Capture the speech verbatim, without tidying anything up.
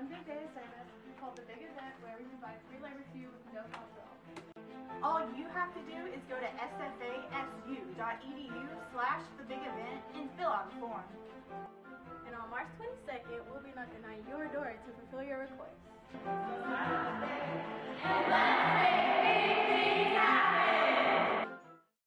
one big day of service called The Big Event, where we provide free labor to you with no cost at all. All you have to do is go to s f a s u dot e d u slash the big event and fill out the form. And on March twenty-second, we'll be knocking on your door to fulfill your request. And let's make big things